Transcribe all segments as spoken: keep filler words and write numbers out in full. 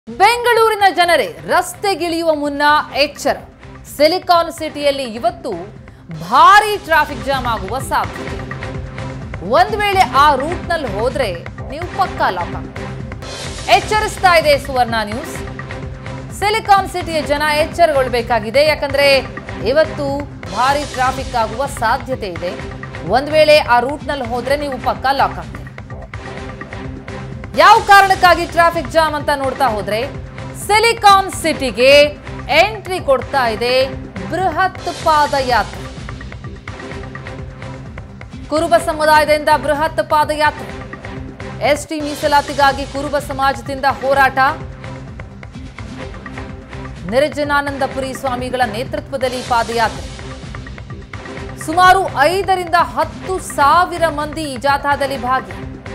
ಬೆಂಗಳೂರಿನ ಜನರೇ ರಸ್ತೆಗಿಳಿಯುವ ಮುನ್ನ ಎಚ್ಚರ. ಸಿಲಿಕಾನ್ ಸಿಟಿಯಲ್ಲಿ ಇವತ್ತು ಭಾರಿ ಟ್ರಾಫಿಕ್ ಜಾಮ್ ಆಗುವ ಸಾಧ್ಯತೆ. ಒಂದು ವೇಳೆ ಆ ರೂಟ್ನಲ್ಲಿ ಹೋದ್ರೆ ನೀವು ಪಕ್ಕಾ ಲಾಕ್ ಆಗ್ತೀರಿ. ಎಚ್ಚರಿಸ್ತಾ ಇದೆ ಸುವರ್ಣ ನ್ಯೂಸ್. ಸಿಲಿಕಾನ್ ಸಿಟಿಯ ಜನ ಎಚ್ಚರಗೊಳ್ಳಬೇಕಾಗಿದೆ. ಯಾಕಂದ್ರೆ ಇವತ್ತು ಭಾರಿ ಟ್ರಾಫಿಕ್ ಆಗುವ ಸಾಧ್ಯತೆ ಇದೆ. ಒಂದು ವೇಳೆ ಆ ರೂಟ್ನಲ್ಲಿ ಹೋದ್ರೆ ನೀವು ಪಕ್ಕಾ ಲಾಕ್ ಆಗ್ತೀರಿ. ಯಾವ ಕಾರಣಕ್ಕಾಗಿ ಟ್ರಾಫಿಕ್ ಜಾಮ್ ಅಂತ ನೋಡ್ತಾ ಹೋದ್ರೆ ಸಿಲಿಕಾನ್ ಸಿಟಿಗೆ ಎಂಟ್ರಿ ಕೊಡ್ತಾ ಇದೆ ಬೃಹತ್ ಪಾದಯಾತ್ರೆ. ಕುರುಬ ಸಮುದಾಯದಿಂದ ಬೃಹತ್ ಪಾದಯಾತ್ರೆ. ಎಸ್ಟಿ ಮೀಸಲಾತಿಗಾಗಿ ಕುರುಬ ಸಮಾಜದಿಂದ ಹೋರಾಟ. ನಿರ್ಜನಾನಂದಪುರಿ ಸ್ವಾಮಿಗಳ ನೇತೃತ್ವದಲ್ಲಿ ಪಾದಯಾತ್ರೆ. ಸುಮಾರು ಐದರಿಂದ ಹತ್ತು ಸಾವಿರ ಮಂದಿ ಈ ಜಾಥಾದಲ್ಲಿ ಭಾಗಿ.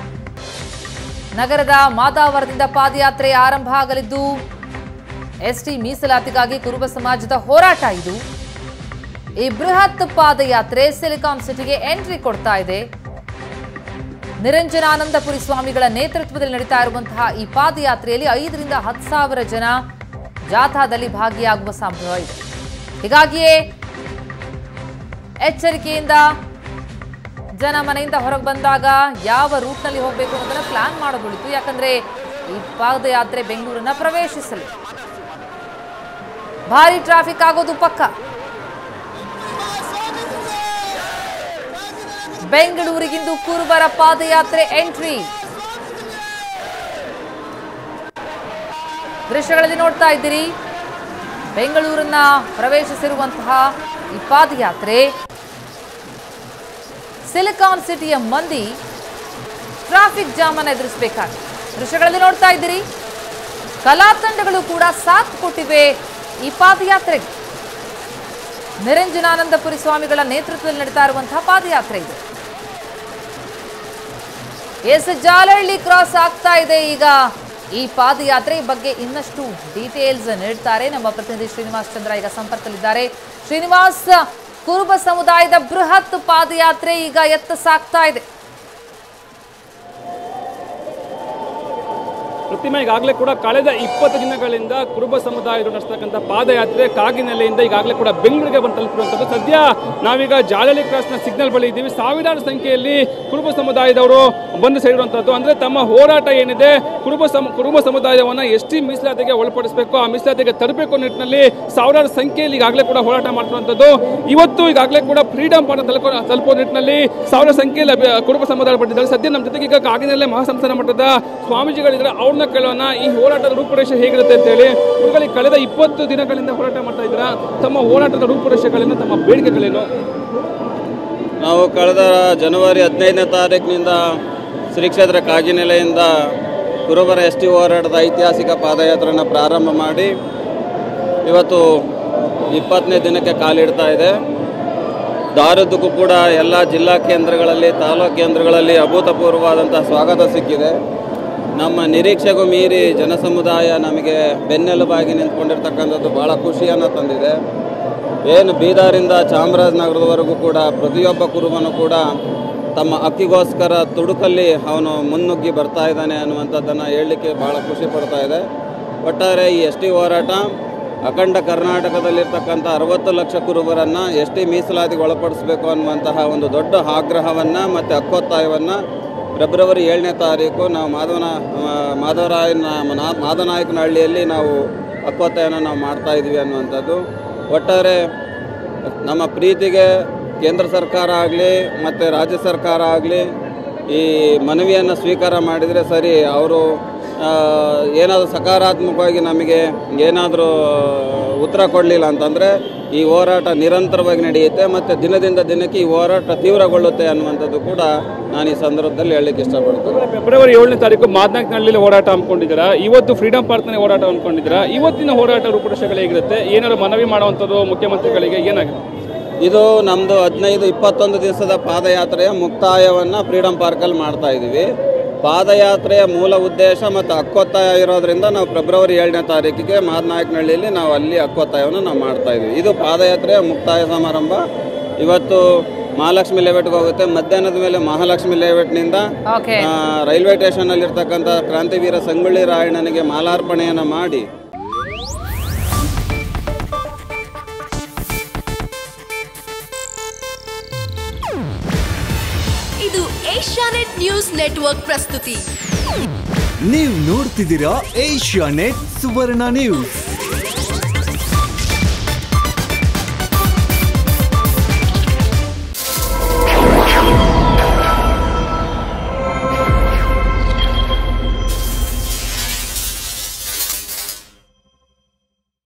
ನಗರದ ಮಾದಾವರದಿಂದ ಪಾದಯಾತ್ರೆ ಆರಂಭ ಆಗಲಿದ್ದು ಎಸ್ಟಿ ಮೀಸಲಾತಿಗಾಗಿ ಕುರುಬ ಸಮಾಜದ ಹೋರಾಟ ಇದು. ಈ ಬೃಹತ್ ಪಾದಯಾತ್ರೆ ಸಿಲಿಕಾನ್ ಸಿಟಿಗೆ ಎಂಟ್ರಿ ಕೊಡ್ತಾ ಇದೆ. ನಿರಂಜನಾನಂದಪುರಿ ಸ್ವಾಮಿಗಳ ನೇತೃತ್ವದಲ್ಲಿ ನಡೀತಾ ಇರುವಂತಹ ಈ ಪಾದಯಾತ್ರೆಯಲ್ಲಿ ಐದರಿಂದ ಹತ್ತು ಸಾವಿರ ಜನ ಜಾಥಾದಲ್ಲಿ ಭಾಗಿಯಾಗುವ ಸಂಭವ ಇದೆ. ಹೀಗಾಗಿಯೇ ಎಚ್ಚರಿಕೆಯಿಂದ ಜನ ಮನೆಯಿಂದ ಹೊರಗೆ ಬಂದಾಗ ಯಾವ ರೂಟ್ನಲ್ಲಿ ಹೋಗಬೇಕು ಅನ್ನೋದನ್ನ ಪ್ಲಾನ್ ಮಾಡೋದುಳಿತು. ಯಾಕಂದ್ರೆ ಈ ಪಾದಯಾತ್ರೆ ಬೆಂಗಳೂರನ್ನ ಪ್ರವೇಶಿಸಲು ಭಾರಿ ಟ್ರಾಫಿಕ್ ಆಗೋದು ಪಕ್ಕ. ಬೆಂಗಳೂರಿಗಿಂದು ಕುರುಬರ ಪಾದಯಾತ್ರೆ ಎಂಟ್ರಿ. ದೃಶ್ಯಗಳಲ್ಲಿ ನೋಡ್ತಾ ಇದ್ದೀರಿ. ಬೆಂಗಳೂರನ್ನ ಪ್ರವೇಶಿಸಿರುವಂತಹ ಈ ಪಾದಯಾತ್ರೆ ಸಿಲಿಕಾನ್ ಸಿಟಿಯ ಮಂದಿ ಟ್ರಾಫಿಕ್ ಜಾಮ್ ಅನ್ನು ಎದುರಿಸಬೇಕಾಗಿದೆ. ದೃಶ್ಯಗಳಲ್ಲಿ ನೋಡ್ತಾ ಇದ್ದೀರಿ. ಕಲಾ ತಂಡಗಳು ಕೂಡ ಸಾಥ್ ಕೊಟ್ಟಿವೆ ಈ ಪಾದಯಾತ್ರೆಗೆ. ನಿರಂಜನಾನಂದಪುರಿ ಸ್ವಾಮಿಗಳ ನೇತೃತ್ವದಲ್ಲಿ ನಡೀತಾ ಇರುವಂತಹ ಪಾದಯಾತ್ರೆ ಇದೆ. ಎಸ್ ಜಾಲಹಳ್ಳಿ ಕ್ರಾಸ್ ಆಗ್ತಾ ಇದೆ ಈಗ ಈ ಪಾದಯಾತ್ರೆ ಬಗ್ಗೆ ಇನ್ನಷ್ಟು ಡೀಟೇಲ್ಸ್ ನೀಡ್ತಾರೆ ನಮ್ಮ ಪ್ರತಿನಿಧಿ ಶ್ರೀನಿವಾಸ್ ಚಂದ್ರ ಈಗ ಸಂಪರ್ಕದಲ್ಲಿದ್ದಾರೆ. ಶ್ರೀನಿವಾಸ್, ಕುರುಬ ಸಮುದಾಯದ ಬೃಹತ್ ಪಾದಯಾತ್ರೆ ಈಗ ಎತ್ತ ಸಾಗ್ತಾ ಇದೆ. ಪ್ರತಿಮಾ, ಈಗಾಗಲೇ ಕೂಡ ಕಳೆದ ಇಪ್ಪತ್ತು ದಿನಗಳಿಂದ ಕುರುಬ ಸಮುದಾಯರು ನಡೆಸ್ತಕ್ಕಂಥ ಪಾದಯಾತ್ರೆ ಕಾಗಿನೆಲೆಯಿಂದ ಈಗಾಗಲೇ ಕೂಡ ಬೆಂಗಳೂರಿಗೆ ಬಂದು ತಲುಪಿರುವಂಥದ್ದು. ಸದ್ಯ ನಾವೀಗ ಜಾಲಹಳ್ಳಿ ಕ್ರಾಸ್ನ ಸಿಗ್ನಲ್ ಬಳಿ ಇದ್ದೀವಿ. ಸಾವಿರಾರು ಸಂಖ್ಯೆಯಲ್ಲಿ ಕುರುಬ ಸಮುದಾಯದವರು ಬಂದು ಸೇರಿರುವಂಥದ್ದು. ಅಂದರೆ ತಮ್ಮ ಹೋರಾಟ ಏನಿದೆ, ಕುರುಬ ಸಮ ಕುರುಬ ಸಮುದಾಯವನ್ನು ಎಸ್ ಟಿ ಮೀಸಲಾತಿಗೆ ಒಳಪಡಿಸಬೇಕು, ಆ ಮೀಸಲಾತಿಗೆ ತರಬೇಕು ನಿಟ್ಟಿನಲ್ಲಿ ಸಾವಿರಾರು ಸಂಖ್ಯೆಯಲ್ಲಿ ಈಗಾಗಲೇ ಕೂಡ ಹೋರಾಟ ಮಾಡ್ತಿರುವಂಥದ್ದು. ಇವತ್ತು ಈಗಾಗಲೇ ಕೂಡ ಫ್ರೀಡಂ ಪಾರ್ಕ್ ತಲುಪೋ ತಲುಪೋ ನಿಟ್ಟಿನಲ್ಲಿ ಸಾವಿರ ಸಂಖ್ಯೆಯಲ್ಲಿ ಕುರುಬ ಸಮುದಾಯ ಬಂದಿದ್ದಾರೆ. ಸದ್ಯ ನಮ್ಮ ಜೊತೆಗೆ ಈಗ ಕಾಗಿನೆಲೆ ಮಹಾಸಂಸ್ಥಾನ ಮಟ್ಟದ ಸ್ವಾಮೀಜಿಗಳಿದ್ದಾರೆ. ಅವ್ರನ್ನ ಕೇಳೋಣ, ಈ ಹೋರಾಟದ ರೂಪುರೇಷೆ ಹೇಗಿರುತ್ತೆ ಅಂತ ಹೇಳಿ. ಇವುಗಳಿಗೆ ಕಳೆದ ಇಪ್ಪತ್ತು ದಿನಗಳಿಂದ ಹೋರಾಟ ಮಾಡ್ತಾ ಇದ್ದೀರಾ, ತಮ್ಮ ಹೋರಾಟದ ರೂಪುರೇಷೆಗಳೇನು, ತಮ್ಮ ಬೇಡಿಕೆಗಳೇನು? ನಾವು ಕಳೆದ ಜನವರಿ ಹದಿನೈದನೇ ತಾರೀಕಿನಿಂದ ಶ್ರೀ ಕ್ಷೇತ್ರ ಕಾಗಿನೆಲೆಯಿಂದ ಕುರುಬರ ಎಸ್ ಟಿ ಹೋರಾಟದ ಐತಿಹಾಸಿಕ ಪಾದಯಾತ್ರೆಯನ್ನು ಪ್ರಾರಂಭ ಮಾಡಿ ಇವತ್ತು ಇಪ್ಪತ್ತನೇ ದಿನಕ್ಕೆ ಕಾಲಿಡ್ತಾ ಇದೆ. ದಾರುದ್ದಕ್ಕೂ ಕೂಡ ಎಲ್ಲ ಜಿಲ್ಲಾ ಕೇಂದ್ರಗಳಲ್ಲಿ, ತಾಲೂಕು ಕೇಂದ್ರಗಳಲ್ಲಿ ಅಭೂತಪೂರ್ವವಾದಂಥ ಸ್ವಾಗತ ಸಿಕ್ಕಿದೆ. ನಮ್ಮ ನಿರೀಕ್ಷೆಗೂ ಮೀರಿ ಜನಸಮುದಾಯ ನಮಗೆ ಬೆನ್ನೆಲುಬಾಗಿ ನಿಂತ್ಕೊಂಡಿರ್ತಕ್ಕಂಥದ್ದು ಭಾಳ ಖುಷಿಯನ್ನು ತಂದಿದೆ. ಏನು ಬೀದರಿಂದ ಚಾಮರಾಜನಗರದವರೆಗೂ ಕೂಡ ಪ್ರತಿಯೊಬ್ಬ ಕುರುಬನು ಕೂಡ ತಮ್ಮ ಹಕ್ಕಿಗೋಸ್ಕರ ತುಡುಕಲ್ಲಿ ಅವನು ಮುನ್ನುಗ್ಗಿ ಬರ್ತಾ ಇದ್ದಾನೆ ಅನ್ನುವಂಥದ್ದನ್ನು ಹೇಳಲಿಕ್ಕೆ ಭಾಳ ಖುಷಿ ಪಡ್ತಾ ಇದೆ. ಒಟ್ಟಾರೆ ಈ ಎಸ್ ಟಿ ಹೋರಾಟ ಅಖಂಡ ಕರ್ನಾಟಕದಲ್ಲಿರ್ತಕ್ಕಂಥ ಅರವತ್ತು ಲಕ್ಷ ಕುರುಬರನ್ನು ಎಸ್ ಟಿ ಮೀಸಲಾತಿಗೆ ಒಳಪಡಿಸಬೇಕು ಅನ್ನುವಂತಹ ಒಂದು ದೊಡ್ಡ ಆಗ್ರಹವನ್ನು ಮತ್ತು ಹಕ್ಕೊತ್ತಾಯವನ್ನು ಫೆಬ್ರವರಿ ಏಳನೇ ತಾರೀಕು ನಾವು ಮಾಧವನ ಮಾಧವರಾಯನ ಮಾದನಾಯಕನಹಳ್ಳಿಯಲ್ಲಿ ನಾವು ಹಕ್ಕೊತ್ತಾಯನ ನಾವು ಮಾಡ್ತಾಯಿದ್ವಿ ಅನ್ನುವಂಥದ್ದು. ಒಟ್ಟಾರೆ ನಮ್ಮ ಪ್ರೀತಿಗೆ ಕೇಂದ್ರ ಸರ್ಕಾರ ಆಗಲಿ ಮತ್ತು ರಾಜ್ಯ ಸರ್ಕಾರ ಆಗಲಿ ಈ ಮನವಿಯನ್ನು ಸ್ವೀಕಾರ ಮಾಡಿದರೆ ಸರಿ. ಅವರು ಏನಾದರೂ ಸಕಾರಾತ್ಮಕವಾಗಿ ನಮಗೆ ಏನಾದರೂ ಉತ್ತರ ಕೊಡಲಿಲ್ಲ ಅಂತಂದರೆ ಈ ಹೋರಾಟ ನಿರಂತರವಾಗಿ ನಡೆಯುತ್ತೆ ಮತ್ತು ದಿನದಿಂದ ದಿನಕ್ಕೆ ಈ ಹೋರಾಟ ತೀವ್ರಗೊಳ್ಳುತ್ತೆ ಅನ್ನುವಂಥದ್ದು ಕೂಡ ನಾನು ಈ ಸಂದರ್ಭದಲ್ಲಿ ಹೇಳಲಿಕ್ಕೆ ಇಷ್ಟಪಡ್ತೀನಿ. ಫೆಬ್ರವರಿ ಏಳನೇ ತಾರೀಕು ಮಾದನಾಯಕನಹಳ್ಳಿಯಲ್ಲಿ ಹೋರಾಟ ಹಮ್ಮಿಕೊಂಡಿದ್ದೀರಾ, ಇವತ್ತು ಫ್ರೀಡಂ ಪಾರ್ಕ್ನಲ್ಲಿ ಹೋರಾಟ ಹಮ್ಮಿಕೊಂಡಿದ್ದೀರಾ. ಇವತ್ತಿನ ಹೋರಾಟ ರೂಪುರೇಷೆಗಳು ಹೇಗಿರುತ್ತೆ, ಏನಾದರೂ ಮನವಿ ಮಾಡುವಂಥದ್ದು ಮುಖ್ಯಮಂತ್ರಿಗಳಿಗೆ ಏನಾಗಿದೆ? ಇದು ನಮ್ಮದು ಹದಿನೈದು ಇಪ್ಪತ್ತೊಂದು ದಿವಸದ ಪಾದಯಾತ್ರೆಯ ಮುಕ್ತಾಯವನ್ನು ಫ್ರೀಡಂ ಪಾರ್ಕಲ್ಲಿ ಮಾಡ್ತಾ ಇದ್ದೀವಿ. ಪಾದಯಾತ್ರೆಯ ಮೂಲ ಉದ್ದೇಶ ಮತ್ತು ಹಕ್ಕೊತ್ತಾಯ ಇರೋದ್ರಿಂದ ನಾವು ಫೆಬ್ರವರಿ ಏಳನೇ ತಾರೀಕಿಗೆ ಮಾದನಾಯಕನಹಳ್ಳಿಯಲ್ಲಿ ನಾವು ಅಲ್ಲಿ ಹಕ್ಕೊತ್ತಾಯವನ್ನು ನಾವು ಮಾಡ್ತಾಯಿದ್ವಿ. ಇದು ಪಾದಯಾತ್ರೆಯ ಮುಕ್ತಾಯ ಸಮಾರಂಭ. ಇವತ್ತು ಮಹಾಲಕ್ಷ್ಮಿ ಲೇಔಟ್ಗೆ ಹೋಗುತ್ತೆ. ಮಧ್ಯಾಹ್ನದ ಮೇಲೆ ಮಹಾಲಕ್ಷ್ಮಿ ಲೇಔಟ್ನಿಂದ ಓಕೆ ರೈಲ್ವೆ ಸ್ಟೇಷನ್ನಲ್ಲಿರ್ತಕ್ಕಂಥ ಕ್ರಾಂತಿವೀರ ಸಂಗೊಳ್ಳಿ ರಾಯಣ್ಣನಿಗೆ ಮಾಲಾರ್ಪಣೆಯನ್ನು ಮಾಡಿ ಇದು ಏಷ್ಯಾನೆಟ್ ನ್ಯೂಸ್ ನೆಟ್ವರ್ಕ್ ಪ್ರಸ್ತುತಿ. ನೀವು ನೋಡ್ತಿದ್ದೀರಾ ಏಷ್ಯಾನೆಟ್ ಸುವರ್ಣ ನ್ಯೂಸ್.